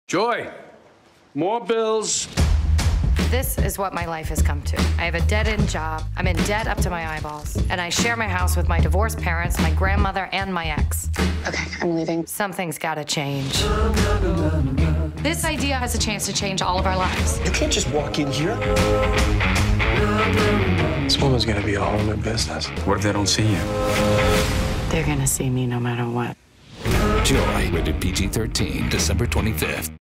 Joy, more bills. This is what my life has come to. I have a dead-end job. I'm in debt up to my eyeballs. And I share my house with my divorced parents, my grandmother, and my ex. Okay, I'm leaving. Something's gotta change. This idea has a chance to change all of our lives. You can't just walk in here. This woman's gonna be a whole new business. What if they don't see you? They're gonna see me no matter what. Joy, rated PG-13, December 25th.